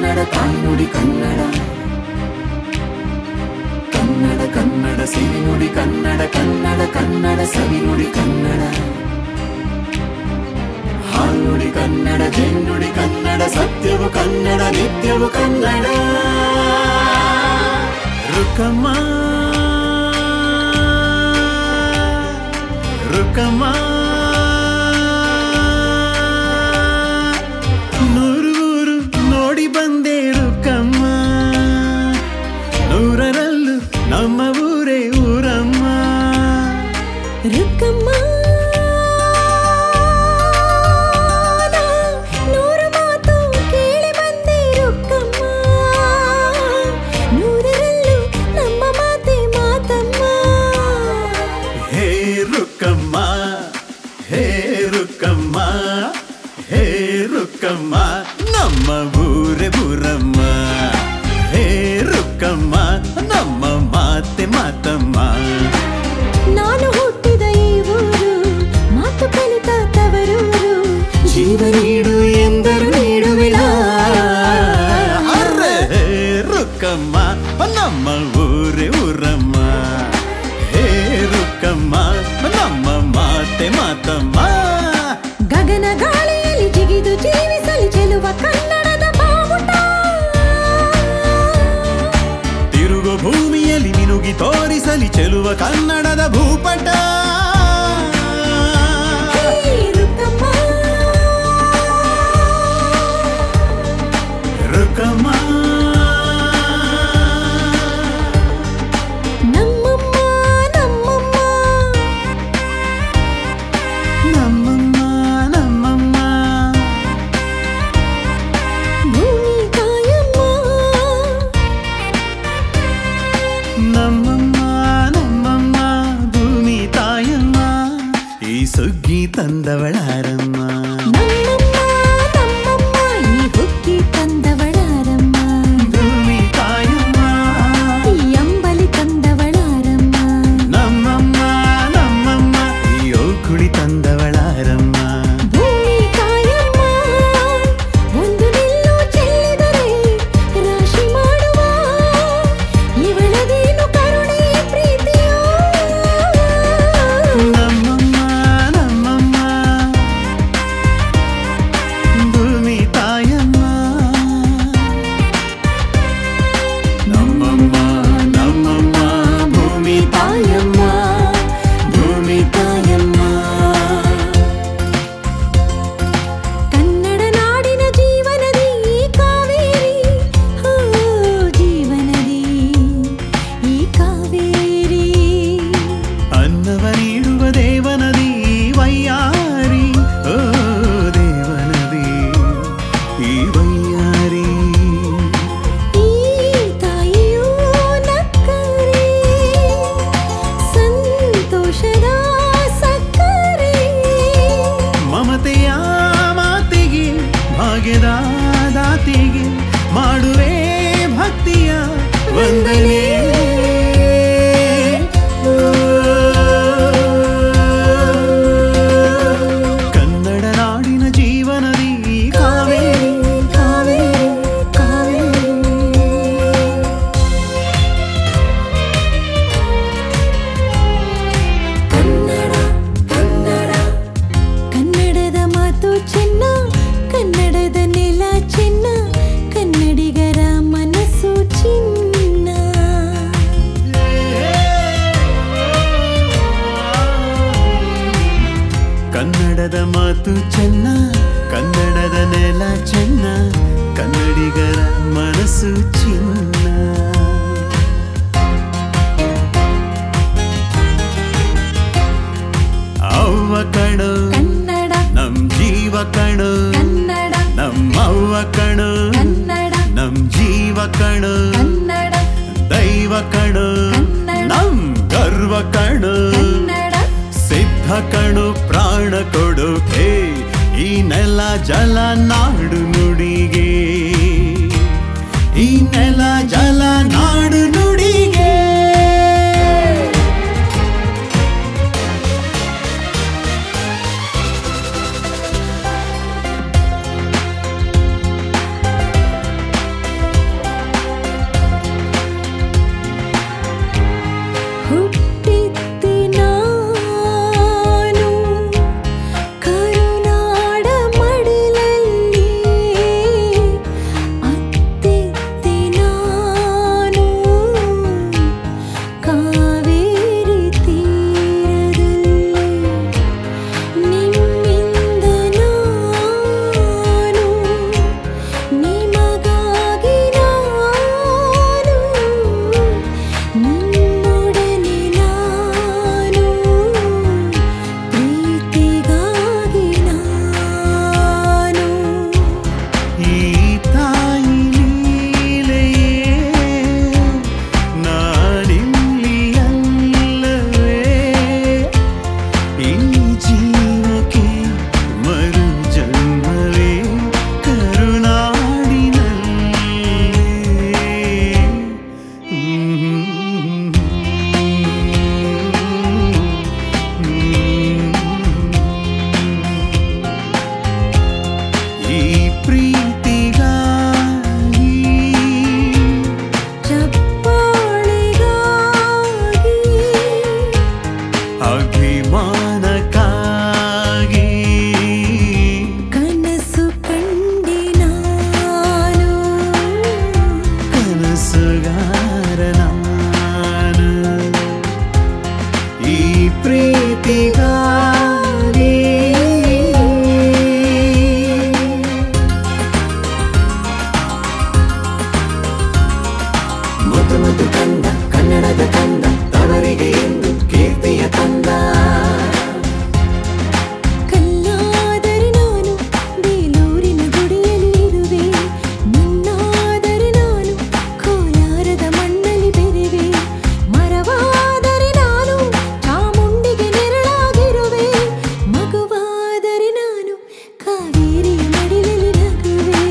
ಕನ್ನಡ ತಾಯ್ನುಡಿ ಕನ್ನಡ ಕನ್ನಡ ಕನ್ನಡ ಸಿರಿನುಡಿ ಕನ್ನಡ ಕನ್ನಡ ಕನ್ನಡ ಸವಿನುಡಿ ಕನ್ನಡ ಹಾಲ್ನುಡಿ ಕನ್ನಡ ಜೇನುಡಿ ಕನ್ನಡ ಸತ್ಯವು ಕನ್ನಡ ನಿತ್ಯವು ಕನ್ನಡ ರುಕಮ್ಮ ರುಕಮ್ಮ ನೂರು ನೋಡಿ ಬಂದೆ ರುಕಮ್ಮ ನೂರರಲ್ಲೂ ನಮ್ಮ ಊರೇ ಊರಮ್ಮ ರುಕಮ್ಮ ನೂರು ಮಾತು ಕೇಳಿ ಬಂದೆ ರುಕಮ್ಮ ನೂರರಲ್ಲೂ ನಮ್ಮ ಮಾತೆ ಮಾತಮ್ಮ ಹೇ ರುಕಮ್ಮ ಹೇ ರುಕಮ್ಮ ಹೇ ರುಕಮ್ಮ ನಮ್ಮ ಊರೇ ಊರಮ್ಮ ಹೇ ರುಕಮ್ಮ ನಮ್ಮ ಮಾತೆ ಮಾತಮ್ಮ ನಾನು ಹುಟ್ಟಿದ ಈ ಊರು ಮಾತು ಕಲಿತ ತವರೂರು ಜೀವ ನೀಡು ಎಂದರು ನೀಡುವಿಳ ಹೇ ರುಕಮ್ಮ ನಮ್ಮ ಊರೇ ಊರಮ್ಮ ಹೇ ರುಕಮ್ಮ ನಮ್ಮ ಮಾತೆ ಮಾತಮ್ಮ ಗಗನ ಗಾಳಿಯಲ್ಲಿ ಜಿಗಿದು ಜೀವಿಸಲಿ ಚೆಲುವ ಕನ್ನಡದ ಬಾವುಟ ತಿರುಗು ಭೂಮಿಯಲ್ಲಿ ಮಿನುಗಿ ತೋರಿಸಲಿ ಚೆಲುವ ಕನ್ನಡದ ಭೂಪಟ ರುಕಮ್ಮ ರುಕಮ್ಮ ನಮ್ಮಮ್ಮ ನಮ್ಮಮ್ಮ ನಮ್ಮಮ್ಮ ನಮ್ಮಮ್ಮ ಭೂಮಿ ತಾಯಮ್ಮ ನಮ್ಮಮ್ಮ ನಮ್ಮಮ್ಮ ಭೂಮಿ ತಾಯಮ್ಮ ಈ ಸುಗ್ಗಿ ತಂದವಳಾರಮ್ಮ ನಮ್ಮಮ್ಮ ನಮ್ಮಮ್ಮ ಈ ಹುಕ್ಕಿ ತಂದವಳಾರಮ್ಮ ಭೂಮಿ ತಾಯಮ್ಮ ಈ ಅಂಬಲಿ ತಂದವಳಾರಮ್ಮ ನಮ್ಮಮ್ಮ ನಮ್ಮಮ್ಮ ಈ ಓಕುಳಿ ತಂದವಳಾರಮ್ಮ ಭೂಮಿ ತಾಯಮ್ಮ ಒಂದು ನಿಲ್ಲು ಚೆಲ್ಲಿದರೆ ರಾಶಿ ಮಾಡುವ ಇವಳದೇನು ಕರುಣೆ ಪ್ರೀತಿಯೋ ನಮ್ಮಮ್ಮ ನಮ್ಮಮ್ಮ ಭೂಮಿ ತಾಯಮ್ಮ ನಮ್ಮಮ್ಮ ನಮ್ಮಮ್ಮ ಭೂಮಿ ತಾಯಮ್ಮ ಭೂಮಿ ತಾಯಮ್ಮ ಕನ್ನಡ ನಾಡಿನ ಜೀವನದಿ ಈ ಕಾವೇರಿ ಹೋ ಜೀವನದಿ ಈ ಕಾವೇರಿ ಅನ್ನವ ನೀಡುವ ದೇವನದಿ ವಯ್ಯಾರಿ ಓ ದೇವನದಿ ಈ ವಯ್ಯಾರಿ ಈ ತಾಯಿಯೂ ನಕ್ಕರೆ ಸಂತೋಷದ ಸಕ್ಕರೆ ಮಮತೆಯ ಮಾತಿಗೆ ಭಾಗ್ಯದ ದಾತಿಗೆ ಮಾಡುವೆ ಭಕ್ತಿಯ ವಂದನೆ ಕನ್ನಡ ನಾಡಿನ ಜೀವನದಿ ಕಾವೇರಿ ಕಾವೇರಿ ಕಾವೇರಿ ಕನ್ನಡ ಕನ್ನಡ ಕನ್ನಡದ ಮಾತು ಚೆನ್ನ ಕನ್ನಡದ ನೆಲ ಚೆನ್ನ ಕನ್ನಡಿಗರ ಮನಸ್ಸು ಚಿನ್ನ ಕನ್ನಡದ ಮಾತು ಚೆನ್ನ ಕನ್ನಡದ ನೆಲ ಚೆನ್ನ ಕನ್ನಡಿಗರ ಮನಸ್ಸು ಚಿನ್ನ ಅವ್ವ ಕಣೋ ಕನ್ನಡ ನಮ್ ಜೀವ ಕಣೋ ಕನ್ನಡ ನಮ್ಮವ್ವ ಕಣೋ ಕನ್ನಡ ನಮ್ ಜೀವ ಕಣೋ ಕನ್ನಡ ದೈವ ಕಣೋ ಕನ್ನಡ ನಮ್ ಗರ್ವ ಕಣೋ ಕನ್ನಡ ಸಿದ್ಧ ಕಣು ಪ್ರಾಣ ಕೊಡೋಕೆ ಈ ನೆಲ ಜಲ ನಾಡು ನುಡಿಗೆ ಈ ನೆಲ ಜಲ ನಾಡು ನುಡಿಗೆ ಸಿರಿಗಾಳಿ ಮುದ್ದು ಮುದ್ದು ಕಂದ ಕನ್ನಡದ ಕಂದ ತವರಿಗೆ ಎಂದು ಕೀರ್ತಿಯ ತಂದ ಕಲ್ಲಾದರೆ ನಾನು ಬೇಲೂರಿನ ಗುಡಿಯಲ್ಲಿ ಇರುವೆ ಮಣ್ಣಾದರೆ ನಾನು ಕೋಲಾರದ ಮಣ್ಣಲ್ಲಿ ಬೆರೆವೆ ಮರವಾದರೆ ನಾನು ಚಾಮುಂಡಿಗೆ ನೆರಳಾಗಿರುವೆ ಮಗುವಾದರೆ ನಾನು ಕಾವೇರಿಯ ಮಡಿಲಲ್ಲಿ ನಗುವೆ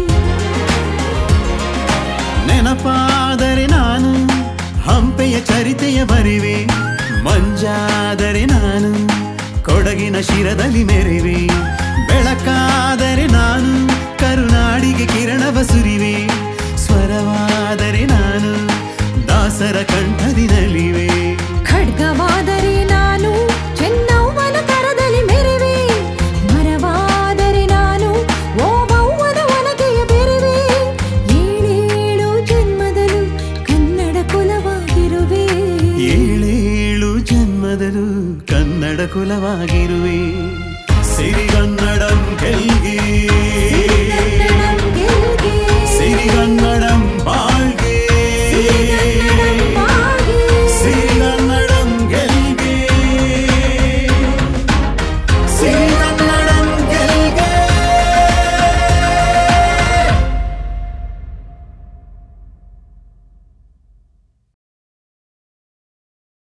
ನೆನಪಾದರೆ ನಾನು ಹಂಪೆಯ ಚರಿತೆಯ ಬರಿವೆ ಮಂಜಾದರೆ ನಾನು ಕೊಡಗಿನ ಶಿರದಲ್ಲಿ ಮೆರೆವೆ ಬೆಳಕಾದರೆ ನಾನು ಕರುನಾಡಿಗೆ ಕಿರಣವ ಸುರಿವೆ ಸ್ವರವಾದರೆ ನಾನು ದಾಸರ ಕಂಠದಿ ನಲಿವೆ ಖಡ್ಗವಾದರೆ ನಾನು ಚೆನ್ನವ್ವನ ಕರದಲ್ಲಿ ಮೆರೆವೆ ಮರವಾದರೆ ನಾನು ಓಬವ್ವನ ಒನಕೆಯ ಬೆರೆವೆ ಏಳೇಳು ಜನ್ಮದಲ್ಲೂ ಕನ್ನಡ ಕುಲವಾಗಿರುವೆ ಏಳೇಳು ಜನ್ಮದಲ್ಲೂ ಕನ್ನಡ ಕುಲವಾಗಿರುವೆ ಸಿರಿಗನ್ನಡಂ ಗೆಲ್ಗೆ